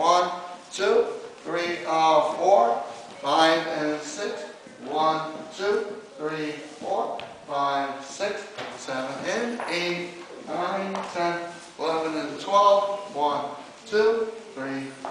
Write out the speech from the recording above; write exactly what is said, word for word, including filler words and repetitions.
One, two, three, uh, four, five, and six. One, two, three, four, five, six, seven, and eight, nine, ten, eleven, and twelve. One, two, three,